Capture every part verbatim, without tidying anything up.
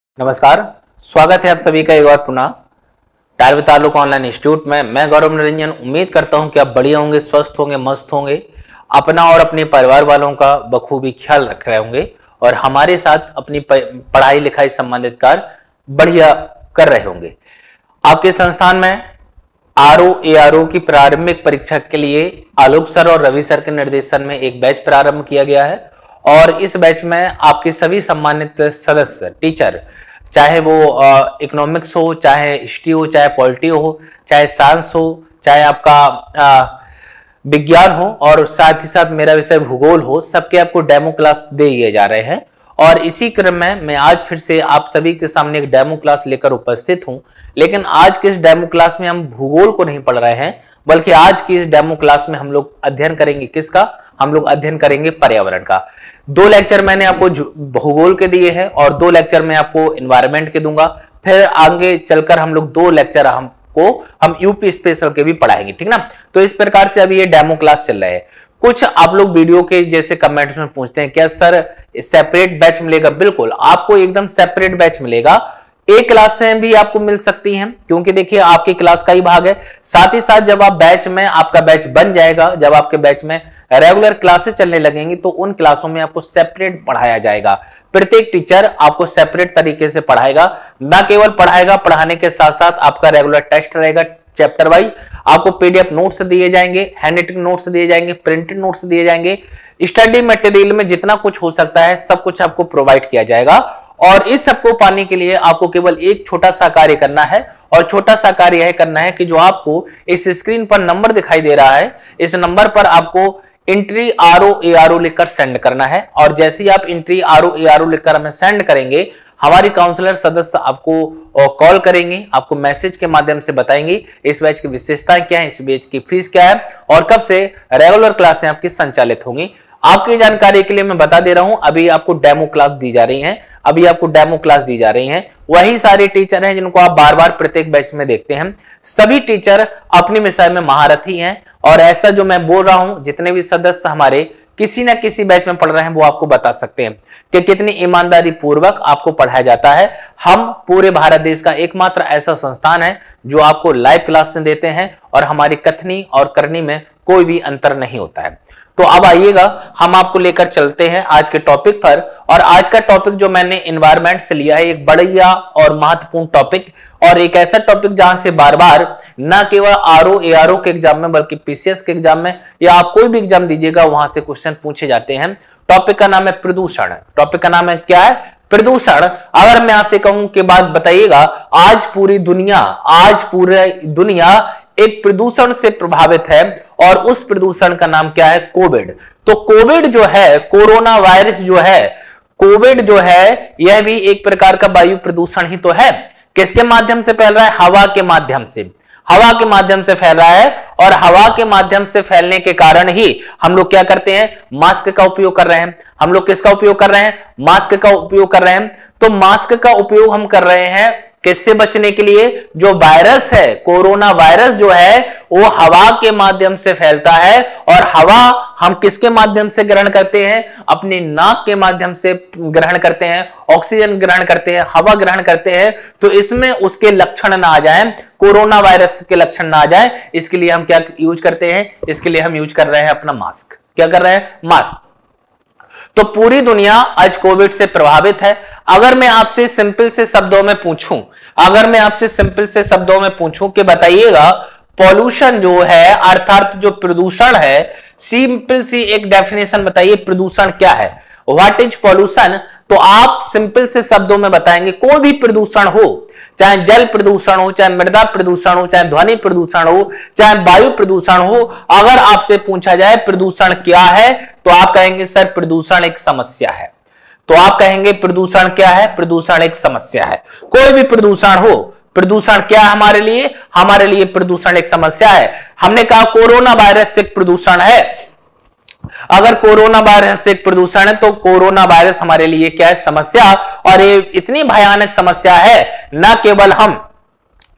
नमस्कार, स्वागत है आप सभी का एक बार पुनः टायर ताल्लुक ऑनलाइन इंस्टीट्यूट में। मैं गौरव निरंजन उम्मीद करता हूं कि आप बढ़िया होंगे, स्वस्थ होंगे, मस्त होंगे, अपना और अपने परिवार वालों का बखूबी ख्याल रख रहे होंगे और हमारे साथ अपनी पढ़ाई लिखाई संबंधित कार्य बढ़िया कर रहे होंगे। आपके संस्थान में आर ओ ए आर ओ की प्रारंभिक परीक्षा के लिए आलोक सर और रवि सर के निर्देशन में एक बैच प्रारंभ किया गया है और इस बैच में आपके सभी सम्मानित सदस्य टीचर, चाहे वो इकोनॉमिक्स हो, चाहे हिस्ट्री हो, चाहे पॉलिटी हो, चाहे साइंस हो, चाहे आपका विज्ञान हो और साथ ही साथ मेरा विषय भूगोल हो, सबके आपको डेमो क्लास दे दिए जा रहे हैं। और इसी क्रम में मैं आज फिर से आप सभी के सामने एक डेमो क्लास लेकर उपस्थित हूं। लेकिन आज के इस डेमो क्लास में हम भूगोल को नहीं पढ़ रहे हैं, बल्कि आज की इस डेमो क्लास में हम लोग अध्ययन करेंगे किसका? हम लोग अध्ययन करेंगे पर्यावरण का। दो लेक्चर मैंने आपको भूगोल के दिए हैं और दो लेक्चर मैं आपको एनवायरनमेंट के दूंगा। फिर आगे चलकर हम लोग दो लेक्चर हमको हम यूपी स्पेशल के भी पढ़ाएंगे, ठीक ना। तो इस प्रकार से अभी ये डेमो क्लास चल रहा है। कुछ आप लोग वीडियो के जैसे कमेंट्स में पूछते हैं क्या सर सेपरेट बैच मिलेगा? बिल्कुल आपको एकदम सेपरेट बैच मिलेगा। एक क्लास से भी आपको मिल सकती हैं, क्योंकि देखिए आपकी क्लास का ही भाग है। साथ ही साथ जब आप बैच में आपका बैच बन जाएगा, जब आपके बैच में रेगुलर क्लासेस चलने लगेंगी तो उन क्लासों में आपको सेपरेट पढ़ाया जाएगा। प्रत्येक टीचर आपको सेपरेट तरीके से पढ़ाएगा, ना केवल पढ़ाएगा, पढ़ाने के साथ साथ आपका रेगुलर टेस्ट रहेगा चैप्टर वाइज। आपको पीडीएफ नोट्स दिए जाएंगे, हैंड राइटिंग नोट्स दिए जाएंगे, प्रिंटेड नोट्स दिए जाएंगे। स्टडी मटेरियल में जितना कुछ हो सकता है सब कुछ आपको प्रोवाइड किया जाएगा। और इस सबको पाने के लिए आपको केवल एक छोटा सा कार्य करना है और छोटा सा कार्य यह करना है कि जो आपको इस स्क्रीन पर नंबर दिखाई दे रहा है, इस नंबर पर आपको entry R O A R O लिखकर सेंड करना है। और जैसे ही आप entry R O A R O लिखकर हमें सेंड करेंगे, हमारी काउंसलर सदस्य आपको कॉल करेंगे, आपको मैसेज के माध्यम से बताएंगे इस बैच की विशेषताएं क्या है, इस बैच की फीस क्या है और कब से रेगुलर क्लासें आपकी संचालित होंगी। आपकी जानकारी के लिए मैं बता दे रहा हूं, अभी आपको डेमो क्लास दी जा रही है, अभी आपको डेमो क्लास दी जा रही हैं। वही सारे टीचर हैं जिनको आप बार बार प्रत्येक बैच में देखते हैं। सभी टीचर अपने विषय में महारथी हैं और ऐसा जो मैं बोल रहा हूं, जितने भी सदस्य हमारे किसी ना किसी बैच में पढ़ रहे हैं वो आपको बता सकते हैं कि कितनी ईमानदारी पूर्वक आपको पढ़ाया जाता है। हम पूरे भारत देश का एकमात्र ऐसा संस्थान है जो आपको लाइव क्लासें देते हैं और हमारी कथनी और करनी में कोई भी अंतर नहीं होता है। तो अब आइएगा, हम आपको लेकर चलते हैं आज के टॉपिक पर। और आज का टॉपिक जो मैंने एनवायरनमेंट से लिया है, एक बढ़िया और महत्वपूर्ण टॉपिक और एक ऐसा टॉपिक जहां से बार बार न केवल आर ओ ए आर ओ के एग्जाम में बल्कि पी सी एस के एग्जाम में या आप कोई भी एग्जाम दीजिएगा वहां से क्वेश्चन पूछे जाते हैं। टॉपिक का नाम है प्रदूषण। टॉपिक का नाम है क्या है? प्रदूषण। अगर मैं आपसे कहूं कि बात बताइएगा, आज पूरी दुनिया आज पूरी दुनिया एक प्रदूषण से प्रभावित है और उस प्रदूषण का नाम क्या है? कोविड। तो कोविड जो है, कोरोना वायरस जो है, कोविड जो है, यह भी एक प्रकार का वायु प्रदूषण ही तो है। किसके माध्यम से फैल रहा है? हवा के माध्यम से। हवा के माध्यम से फैल रहा है और हवा के माध्यम से फैलने के कारण ही हम लोग क्या करते हैं? मास्क का उपयोग कर रहे हैं। हम लोग किसका उपयोग कर रहे हैं? मास्क का उपयोग कर रहे हैं। तो मास्क का उपयोग हम कर रहे हैं किससे बचने के लिए? जो वायरस है, कोरोना वायरस जो है वो हवा के माध्यम से फैलता है और हवा हम किसके माध्यम से ग्रहण करते हैं? अपने नाक के माध्यम से ग्रहण करते हैं, ऑक्सीजन ग्रहण करते हैं, हवा ग्रहण करते हैं। तो इसमें उसके लक्षण ना आ जाए, कोरोना वायरस के लक्षण ना आ जाए, इसके लिए हम क्या यूज करते हैं? इसके लिए हम यूज कर रहे हैं अपना मास्क। क्या कर रहे हैं? मास्क। तो पूरी दुनिया आज कोविड से प्रभावित है। अगर मैं आपसे सिंपल से शब्दों में पूछूं अगर मैं आपसे सिंपल से शब्दों में पूछूं कि बताइएगा पॉल्यूशन जो है अर्थात जो प्रदूषण है, सिंपल सी एक डेफिनेशन बताइए, प्रदूषण क्या है? What is pollution? तो आप सिंपल से शब्दों में बताएंगे कोई भी प्रदूषण हो, चाहे जल प्रदूषण हो, चाहे मृदा प्रदूषण हो, चाहे ध्वनि प्रदूषण हो, चाहे वायु प्रदूषण हो, अगर आपसे पूछा जाए प्रदूषण क्या है तो आप कहेंगे सर प्रदूषण एक समस्या है। तो आप कहेंगे प्रदूषण क्या है? प्रदूषण एक समस्या है। कोई भी प्रदूषण हो, प्रदूषण क्या है हमारे लिए? हमारे लिए प्रदूषण एक समस्या है। हमने कहा कोरोना वायरस एक प्रदूषण है। अगर कोरोना वायरस एक प्रदूषण है तो कोरोना वायरस हमारे लिए क्या है? समस्या। और ये इतनी भयानक समस्या है, न केवल हम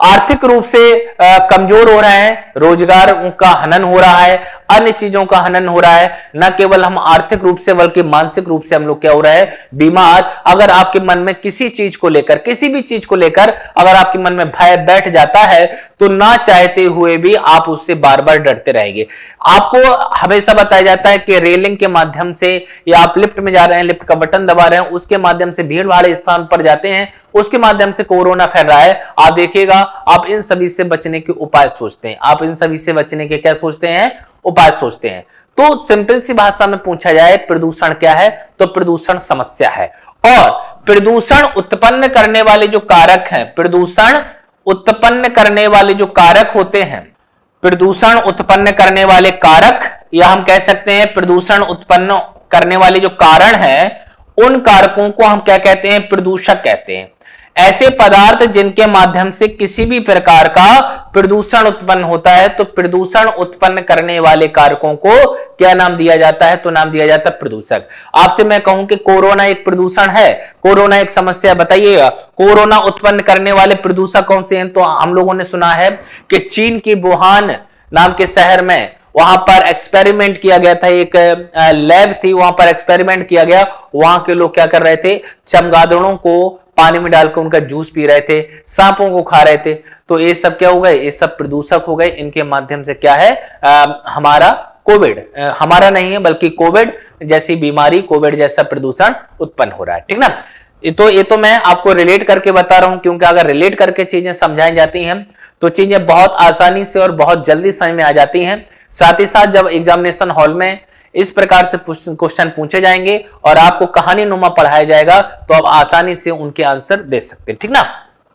आर्थिक रूप से कमजोर हो रहे हैं, रोजगार का हनन हो रहा है, अन्य चीजों का हनन हो रहा है। न केवल हम आर्थिक रूप से बल्कि मानसिक रूप से हम लोग क्या हो रहा है, बीमार। अगर आपके मन में किसी चीज को लेकर, किसी भी चीज को लेकर अगर आपके मन में भय बैठ जाता है तो ना चाहते हुए भी आप उससे बार बार डरते रहेंगे। आपको हमेशा बताया जाता है कि रेलिंग के माध्यम से, या आप लिफ्ट में जा रहे हैं, लिफ्ट का बटन दबा रहे हैं, उसके माध्यम से भीड़ भाड़ स्थान पर जाते हैं, उसके माध्यम से कोरोना फैल रहा है। आप देखिएगा, आप इन सभी से बचने के उपाय सोचते हैं, आप इन सभी से बचने के क्या सोचते हैं, उपाय सोचते हैं। तो सिंपल सी भाषा में पूछा जाए प्रदूषण क्या है, तो प्रदूषण समस्या है। और प्रदूषण उत्पन्न करने वाले जो कारक हैं, प्रदूषण उत्पन्न करने वाले जो कारक होते हैं, प्रदूषण उत्पन्न करने वाले कारक, या हम कह सकते हैं प्रदूषण उत्पन्न करने वाले जो कारण हैं, उन कारकों को हम क्या कहते हैं, प्रदूषक कहते हैं। ऐसे पदार्थ जिनके माध्यम से किसी भी प्रकार का प्रदूषण उत्पन्न होता है, तो प्रदूषण उत्पन्न करने वाले कारकों को क्या नाम दिया जाता है, तो नाम दिया जाता है प्रदूषक। आपसे मैं कहूं कि कोरोना एक प्रदूषण है, कोरोना एक समस्या, बताइएगा कोरोना उत्पन्न करने वाले प्रदूषक कौन से हैं? तो हम लोगों ने सुना है कि चीन की वुहान नाम के शहर में, वहां पर एक्सपेरिमेंट किया गया था, एक लैब थी, वहां पर एक्सपेरिमेंट किया गया। वहां के लोग क्या कर रहे थे, चमगादड़ों को पानी में डालकर उनका जूस पी रहे थे, सांपों को खा रहे थे। तो ये सब क्या हो गए, ये सब प्रदूषक हो गए। इनके माध्यम से क्या है, आ, हमारा कोविड, हमारा नहीं है बल्कि कोविड जैसी बीमारी, कोविड जैसा प्रदूषण उत्पन्न हो रहा है। ठीक ना। तो ये तो मैं आपको रिलेट करके बता रहा हूं, क्योंकि अगर रिलेट करके चीजें समझाई जाती हैं तो चीजें बहुत आसानी से और बहुत जल्दी समझ में आ जाती हैं। साथ ही साथ जब एग्जामिनेशन हॉल में इस प्रकार से क्वेश्चन पूछे जाएंगे और आपको कहानी नुमा पढ़ाया जाएगा, तो आप आसानी से उनके आंसर दे सकते हैं। ठीक ना।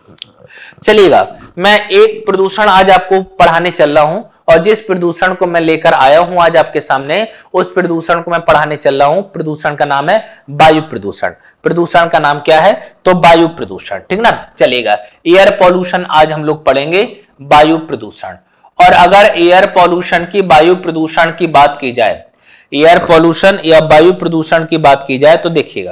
चलिएगा, मैं एक प्रदूषण आज आपको पढ़ाने चल रहा हूं, और जिस प्रदूषण को मैं लेकर आया हूं आज आपके सामने, उस प्रदूषण को मैं पढ़ाने चल रहा हूं। प्रदूषण का नाम है वायु प्रदूषण। प्रदूषण का नाम क्या है, तो वायु प्रदूषण। ठीक ना। चलेगा, एयर पॉल्यूशन आज हम लोग पढ़ेंगे, वायु प्रदूषण। और अगर एयर पॉल्यूशन की, वायु प्रदूषण की बात की जाए, एयर पॉल्यूशन या वायु प्रदूषण की बात की जाए, तो देखिएगा,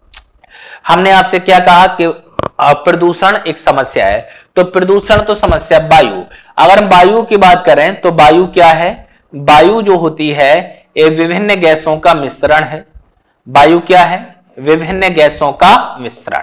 हमने आपसे क्या कहा कि प्रदूषण एक समस्या है। तो प्रदूषण तो समस्या, वायु, अगर हम वायु की बात करें तो वायु क्या है, वायु जो होती है ये विभिन्न गैसों का मिश्रण है। वायु क्या है, विभिन्न गैसों का मिश्रण।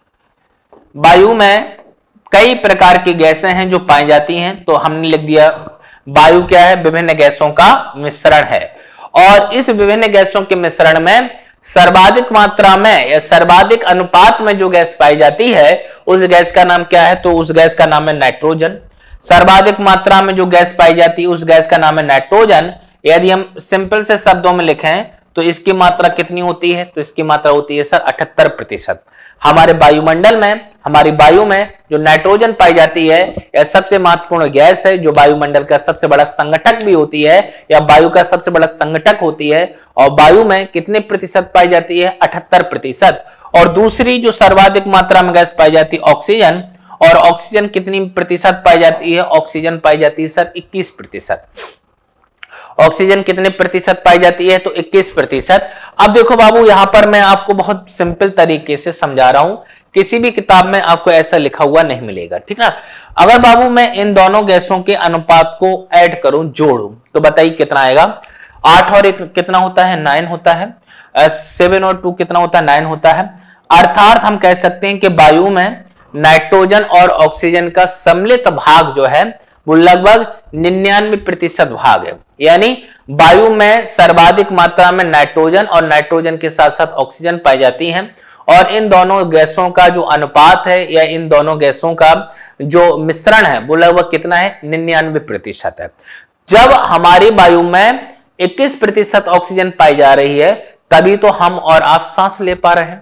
वायु में कई प्रकार की गैसें हैं जो पाई जाती हैं, तो हमने लिख दिया वायु क्या है, विभिन्न गैसों का मिश्रण है। और इस विभिन्न गैसों के मिश्रण में सर्वाधिक मात्रा में या सर्वाधिक अनुपात में जो गैस पाई जाती है, उस गैस का नाम क्या है, तो उस गैस का नाम है नाइट्रोजन। सर्वाधिक मात्रा में जो गैस पाई जाती है उस गैस का नाम है नाइट्रोजन। यदि हम सिंपल से शब्दों में लिखें तो इसकी मात्रा कितनी होती है, तो इसकी मात्रा होती है सर अठहत्तर प्रतिशत। हमारे वायुमंडल में, हमारी वायु में जो नाइट्रोजन पाई जाती है, यह सबसे महत्वपूर्ण गैस है, जो वायुमंडल का सबसे बड़ा संगठक भी होती है, या वायु का सबसे बड़ा संगठक होती है। और वायु में कितने प्रतिशत पाई जाती है, अठहत्तर प्रतिशत। और दूसरी जो सर्वाधिक मात्रा में गैस पाई जाती है ऑक्सीजन, और ऑक्सीजन कितनी प्रतिशत पाई जाती है, ऑक्सीजन पाई जाती है सर इक्कीस प्रतिशत। ऑक्सीजन कितने प्रतिशत पाई जाती है, तो इक्कीस प्रतिशत। अब देखो बाबू, यहां पर मैं आपको बहुत सिंपल तरीके से समझा रहा हूं, किसी भी किताब में आपको ऐसा लिखा हुआ नहीं मिलेगा। ठीक ना। अगर बाबू मैं इन दोनों गैसों के अनुपात को ऐड करूं, जोड़ूं, तो बताइए कितना आएगा। आठ और एक कितना होता है, नाइन होता है। सेवन और टू कितना होता है, नाइन होता है। अर्थात हम कह सकते हैं कि वायु में नाइट्रोजन और ऑक्सीजन का सम्मिलित भाग जो है वो लगभग निन्यानवे प्रतिशत भाग है। यानी वायु में सर्वाधिक मात्रा में नाइट्रोजन और नाइट्रोजन के साथ साथ ऑक्सीजन पाई जाती हैं, और इन दोनों गैसों का जो अनुपात है या इन दोनों गैसों का जो मिश्रण है वो लगभग कितना है, निन्यानवे प्रतिशत है। जब हमारी वायु में इक्कीस प्रतिशत ऑक्सीजन पाई जा रही है, तभी तो हम और आप सांस ले पा रहे हैं,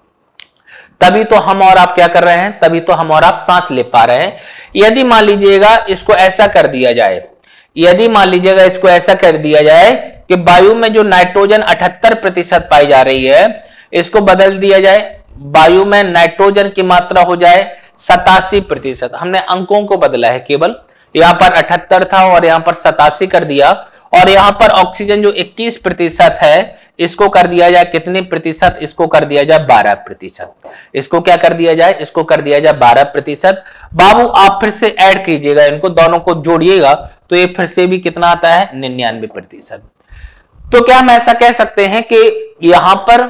तभी तो हम और आप क्या कर रहे हैं, तभी तो हम और आप सांस ले पा रहे हैं। यदि मान लीजिएगा इसको ऐसा कर दिया जाए, यदि मान लीजिएगा इसको ऐसा कर दिया जाए कि वायु में जो नाइट्रोजन अठहत्तर प्रतिशत पाई जा रही है, इसको बदल दिया जाए, वायु में नाइट्रोजन की मात्रा हो जाए सतासी प्रतिशत। हमने अंकों को बदला है केवल, यहां पर अठहत्तर था और यहां पर सतासी कर दिया, और यहां पर ऑक्सीजन जो इक्कीस प्रतिशत है इसको कर दिया जाए कितने प्रतिशत, इसको कर दिया जाए बारह प्रतिशत। इसको क्या कर दिया जाए, इसको कर दिया जाए बारह प्रतिशत। बाबू आप फिर से ऐड कीजिएगा, इनको दोनों को जोड़िएगा तो ये फिर से भी कितना आता है, निन्यानवे प्रतिशत। तो क्या हम ऐसा कह सकते हैं कि यहां पर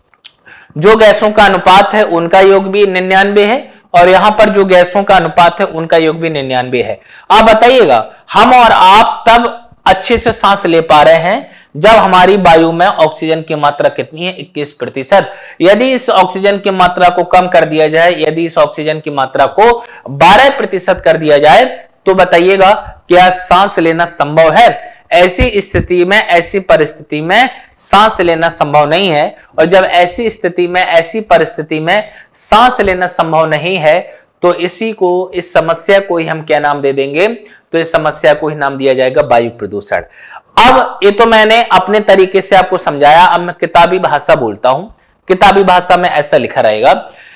जो गैसों का अनुपात है उनका योग भी निन्यानवे है और यहां पर जो गैसों का अनुपात है उनका योग भी निन्यानवे है। आप बताइएगा हम और आप तब अच्छे से सांस ले पा रहे हैं जब हमारी वायु में ऑक्सीजन की मात्रा कितनी है, इक्कीस प्रतिशत। यदि इस ऑक्सीजन की मात्रा को कम कर दिया जाए, यदि इस ऑक्सीजन की मात्रा को बारह प्रतिशत कर दिया जाए तो बताइएगा क्या सांस लेना संभव है? ऐसी स्थिति में, ऐसी परिस्थिति में सांस लेना संभव नहीं है। और जब ऐसी स्थिति में, ऐसी परिस्थिति में सांस लेना संभव नहीं है तो इसी को, इस समस्या को ही हम क्या नाम दे देंगे, तो इस समस्या को ही नाम दिया जाएगा वायु प्रदूषण। अब ये तो मैंने अपने तरीके से आपको समझाया, अब मैं किताबी भाषा बोलता हूं। किताबी भाषा में ऐसा लिखा रहेगा,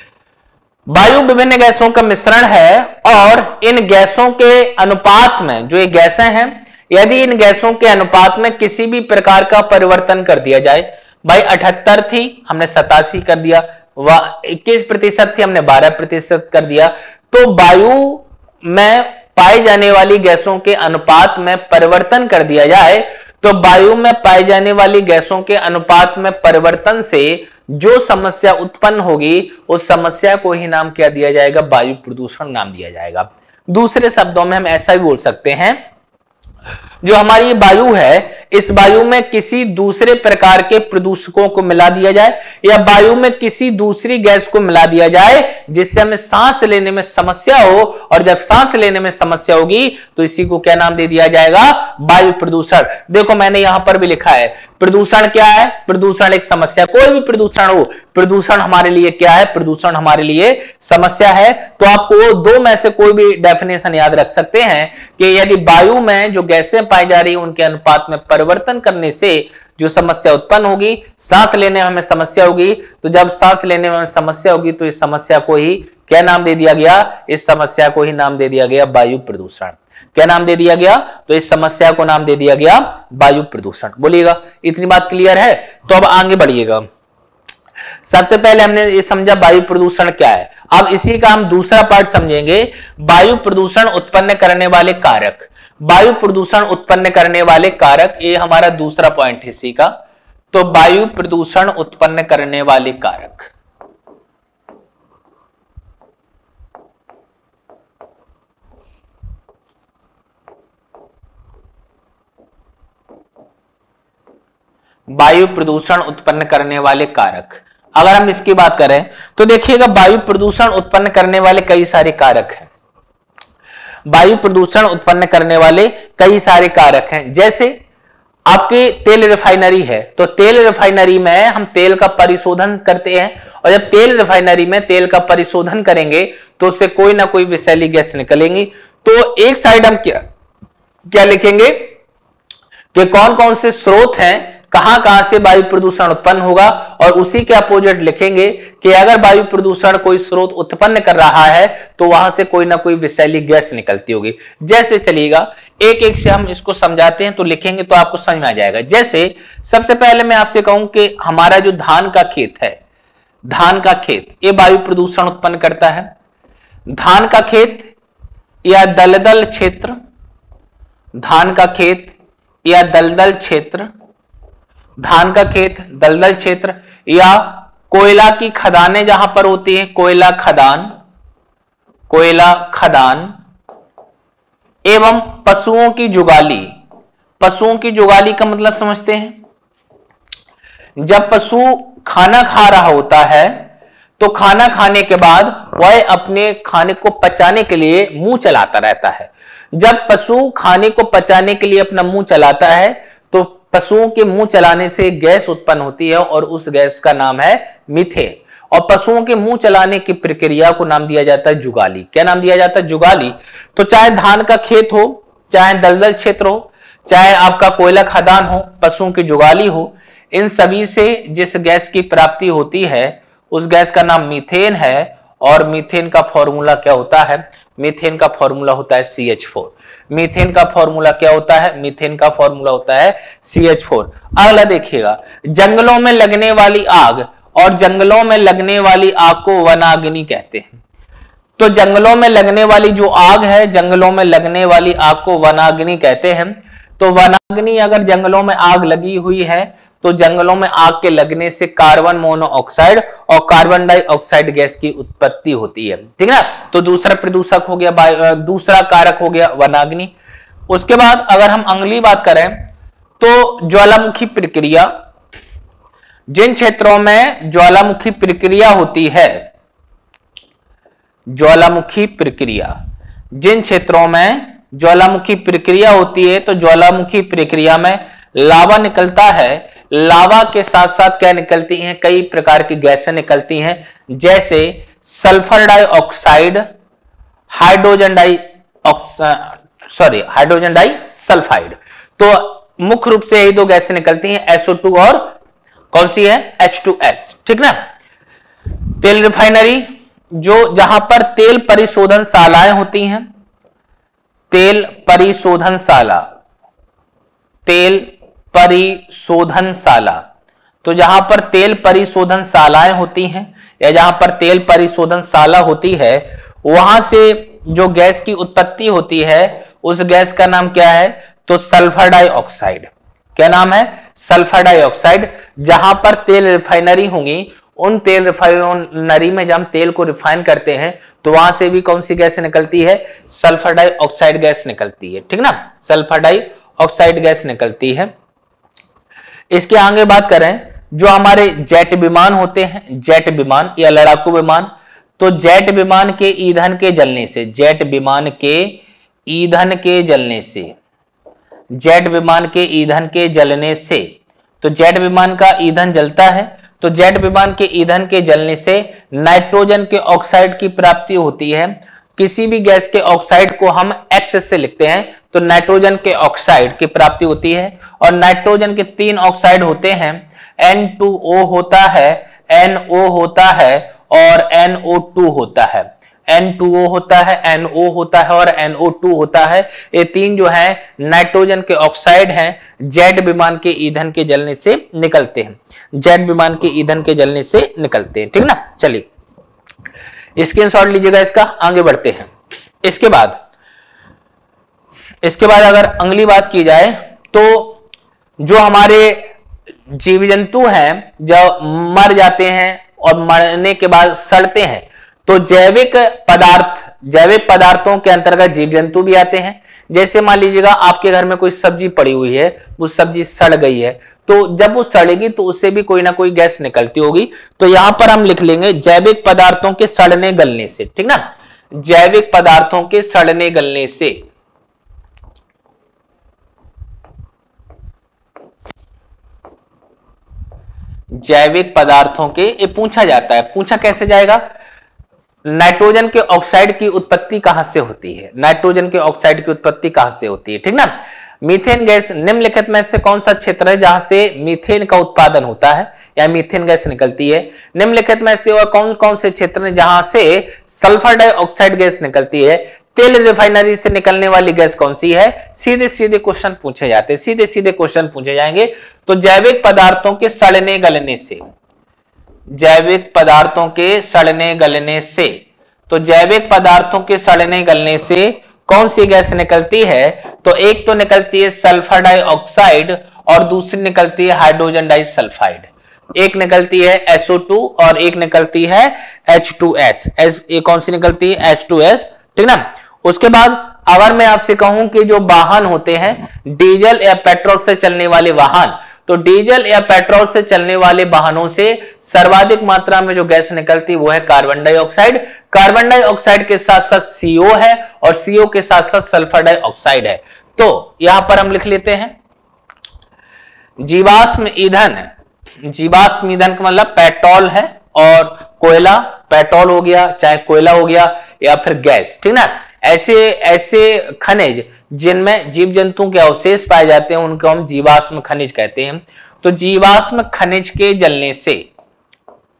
वायु विभिन्न गैसों का मिश्रण है और इन गैसों के अनुपात में, जो ये गैसें हैं, यदि इन गैसों के अनुपात में किसी भी प्रकार का परिवर्तन कर दिया जाए, भाई अठहत्तर थी हमने सतासी कर दिया, वह इक्कीस प्रतिशत थी हमने बारह प्रतिशत कर दिया, तो वायु में पाई जाने वाली गैसों के अनुपात में परिवर्तन कर दिया जाए तो वायु में पाई जाने वाली गैसों के अनुपात में परिवर्तन से जो समस्या उत्पन्न होगी उस समस्या को ही नाम क्या दिया जाएगा, वायु प्रदूषण नाम दिया जाएगा। दूसरे शब्दों में हम ऐसा भी बोल सकते हैं, जो हमारी वायु है इस वायु में किसी दूसरे प्रकार के प्रदूषकों को मिला दिया जाए या वायु में किसी दूसरी गैस को मिला दिया जाए जिससे हमें सांस लेने में समस्या हो, और जब सांस लेने में समस्या होगी तो इसी को क्या नाम दे दिया जाएगा, वायु प्रदूषण। देखो मैंने यहां पर भी लिखा है प्रदूषण क्या है, प्रदूषण एक समस्या, कोई भी प्रदूषण हो, प्रदूषण हमारे लिए क्या है, प्रदूषण हमारे लिए समस्या है। तो आपको दो में से कोई भी डेफिनेशन याद रख सकते हैं कि यदि वायु में जो गैसें पाई जा रही है उनके अनुपात में परिवर्तन करने से जो समस्या उत्पन्न होगी, सांस लेने में हमें समस्या होगी, तो जब सांस लेने में समस्या होगी तो इस समस्या को ही क्या नाम दे दिया गया, इस समस्या को ही नाम दे दिया गया वायु प्रदूषण। क्या नाम दे दिया गया, तो इस समस्या को नाम दे दिया गया वायु प्रदूषण। बोलिएगा इतनी बात क्लियर है? तो अब आगे बढ़िएगा। सबसे पहले हमने ये समझा वायु प्रदूषण क्या है, अब इसी का हम दूसरा पार्ट समझेंगे, वायु प्रदूषण उत्पन्न करने वाले कारक। वायु प्रदूषण उत्पन्न करने वाले कारक, ये हमारा दूसरा पॉइंट है इसी का। तो वायु प्रदूषण उत्पन्न करने वाले कारक, वायु प्रदूषण उत्पन्न करने वाले कारक, अगर हम इसकी बात करें तो देखिएगा वायु प्रदूषण उत्पन्न करने वाले कई सारे कारक हैं। वायु प्रदूषण उत्पन्न करने वाले कई सारे कारक हैं, जैसे आपके तेल रिफाइनरी है तो तेल रिफाइनरी में हम तेल का परिशोधन करते हैं, और जब तेल रिफाइनरी में तेल का परिशोधन करेंगे तो उससे कोई ना कोई विषैली गैस निकलेंगी। तो एक साइड हम क्या क्या लिखेंगे कि कौन कौन से स्रोत हैं, कहां कहां से वायु प्रदूषण उत्पन्न होगा, और उसी के अपोजिट लिखेंगे कि अगर वायु प्रदूषण कोई स्रोत उत्पन्न कर रहा है तो वहां से कोई ना कोई विषैली गैस निकलती होगी। जैसे चलिएगा एक एक से हम इसको समझाते हैं, तो लिखेंगे तो आपको समझ में आ जाएगा। जैसे सबसे पहले मैं आपसे कहूं कि हमारा जो धान का खेत है, धान का खेत ये वायु प्रदूषण उत्पन्न करता है। धान का खेत या दलदल क्षेत्र, धान का खेत या दलदल क्षेत्र, धान का खेत, दलदल क्षेत्र, या कोयला की खदानें जहां पर होती हैं, कोयला खदान, कोयला खदान, एवं पशुओं की जुगाली। पशुओं की जुगाली का मतलब समझते हैं, जब पशु खाना खा रहा होता है तो खाना खाने के बाद वह अपने खाने को पचाने के लिए मुंह चलाता रहता है। जब पशु खाने को पचाने के लिए अपना मुंह चलाता है तो पशुओं के मुंह चलाने से गैस उत्पन्न होती है और उस गैस का नाम है मीथेन। और पशुओं के मुंह चलाने की प्रक्रिया को नाम दिया जाता है जुगाली। क्या नाम दिया जाता है? जुगाली। तो चाहे धान का खेत हो, चाहे दलदल क्षेत्र हो, चाहे आपका कोयला खदान हो, पशुओं की जुगाली हो, इन सभी से जिस गैस की प्राप्ति होती है उस गैस का नाम मीथेन है। और मीथेन का फॉर्मूला क्या होता है? मीथेन का फॉर्मूला होता है सी एच फोर। मीथेन का फॉर्मूला क्या होता है? मीथेन का फॉर्मूला होता है सी एच फोर। अगला देखिएगा, जंगलों में लगने वाली आग और जंगलों में लगने वाली आग को वनाग्नि कहते हैं। तो जंगलों में लगने वाली जो आग है, जंगलों में लगने वाली आग को वनाग्नि कहते हैं। तो वनाग्नि, अगर जंगलों में आग लगी हुई है तो जंगलों में आग के लगने से कार्बन मोनोऑक्साइड और कार्बन डाइऑक्साइड गैस की उत्पत्ति होती है, ठीक है ना। तो दूसरा प्रदूषक हो गया, दूसरा कारक हो गया वनाग्नि। उसके बाद अगर हम अगली बात करें तो ज्वालामुखी प्रक्रिया, जिन क्षेत्रों में ज्वालामुखी प्रक्रिया होती है, ज्वालामुखी प्रक्रिया, जिन क्षेत्रों में ज्वालामुखी प्रक्रिया होती है तो ज्वालामुखी प्रक्रिया में लावा निकलता है। लावा के साथ साथ क्या निकलती हैं? कई प्रकार की गैसें निकलती हैं, जैसे sulphur dioxide, hydrogen di sorry hydrogen di sulphide. तो मुख्य रूप से यही दो गैसें निकलती हैं, एस ओ टू और कौन सी है? एच टू एस, ठीक ना। तेल रिफाइनरी, जो जहां पर तेल परिशोधनशालाएं होती हैं, तेल परिशोधनशाला, तेल परिशोधनशाला, तो जहां पर तेल परिशोधनशालाएं होती हैं या जहां पर तेल परिशोधनशाला होती है, वहां से जो गैस की उत्पत्ति होती है उस गैस का नाम क्या है? तो सल्फर डाइऑक्साइड। क्या नाम है? Sulphur dioxide. जहां पर तेल रिफाइनरी होंगी, उन तेल रिफाइनरी में जब हम तेल को रिफाइन करते हैं तो वहां से भी कौन सी गैस निकलती है? सल्फर डाइऑक्साइड गैस निकलती है, ठीक ना। सल्फर डाइऑक्साइड गैस निकलती है। इसके आगे बात करें, जो हमारे जेट विमान होते हैं, जेट विमान या लड़ाकू विमान, तो जेट विमान के ईंधन के जलने से, जेट विमान के ईंधन के जलने से, जेट विमान के ईंधन के जलने से, तो जेट विमान का ईंधन जलता है तो जेट विमान के ईंधन के जलने से नाइट्रोजन के ऑक्साइड की प्राप्ति होती है। किसी भी गैस के ऑक्साइड को हम एक्स से लिखते हैं तो नाइट्रोजन के ऑक्साइड की प्राप्ति होती है। और नाइट्रोजन के तीन ऑक्साइड होते हैं, एन टू ओ होता है, एन ओ होता है और एन ओ टू होता है। एन टू ओ होता है, एन ओ होता है और एन ओ टू होता है। ये तीन जो है नाइट्रोजन के ऑक्साइड हैं, जेट विमान के ईंधन के जलने से निकलते हैं, जेट विमान के ईंधन के जलने से निकलते हैं, ठीक ना। चलिए स्क्रीनशॉट लीजिएगा इसका, आगे बढ़ते हैं। इसके बाद इसके बाद अगर अगली बात की जाए तो जो हमारे जीव जंतु हैं जो मर जाते हैं और मरने के बाद सड़ते हैं, तो जैविक पदार्थ, जैविक पदार्थों के अंतर्गत जीव जंतु भी आते हैं। जैसे मान लीजिएगा आपके घर में कोई सब्जी पड़ी हुई है, वो सब्जी सड़ गई है, तो जब वो सड़ेगी तो उससे भी कोई ना कोई गैस निकलती होगी। तो यहां पर हम लिख लेंगे जैविक पदार्थों के सड़ने गलने से, ठीक ना। जैविक पदार्थों के सड़ने गलने से, जैविक पदार्थों के, ये पूछा जाता है, पूछा कैसे जाएगा? नाइट्रोजन के ऑक्साइड की उत्पत्ति कहां से होती है? नाइट्रोजन के ऑक्साइड की उत्पत्ति कहां से होती है, ठीक ना। मीथेन गैस निम्नलिखित में से कौन सा क्षेत्र है जहां से मीथेन का उत्पादन होता है या मीथेन गैस निकलती है? निम्नलिखित में से और कौन कौन से क्षेत्र हैं जहां से सल्फर डाइऑक्साइड गैस निकलती है? तेल रिफाइनरी से निकलने वाली गैस कौन सी है? सीधे सीधे क्वेश्चन पूछे जाते हैं, सीधे सीधे क्वेश्चन पूछे जाएंगे। तो जैविक पदार्थों के सड़ने गलने से, जैविक पदार्थों के सड़ने गलने से, तो जैविक पदार्थों के सड़ने गलने से कौन सी गैस निकलती है? तो एक तो निकलती है सल्फर डाइऑक्साइड और दूसरी निकलती है हाइड्रोजन डाइसल्फाइड। एक निकलती है एस ओ टू और एक निकलती है एच टू एस। ये कौन सी निकलती है? एच टू एस, ठीक ना। उसके बाद अगर मैं आपसे कहूं कि जो वाहन होते हैं डीजल या पेट्रोल से चलने वाले वाहन, तो डीजल या पेट्रोल से चलने वाले वाहनों से सर्वाधिक मात्रा में जो गैस निकलती है वो है कार्बन डाइऑक्साइड। कार्बन डाइऑक्साइड के साथ साथ सीओ है और सीओ के साथ साथ सल्फर डाइऑक्साइड है। तो यहां पर हम लिख लेते हैं जीवाश्म ईंधन। जीवाश्म ईंधन का मतलब पेट्रोल है और कोयला, पेट्रोल हो गया चाहे कोयला हो गया या फिर गैस, ठीक ना। ऐसे ऐसे खनिज जिनमें जीव जंतुओं के अवशेष पाए जाते हैं उनको हम जीवाश्म खनिज कहते हैं। तो जीवाश्म खनिज के जलने से,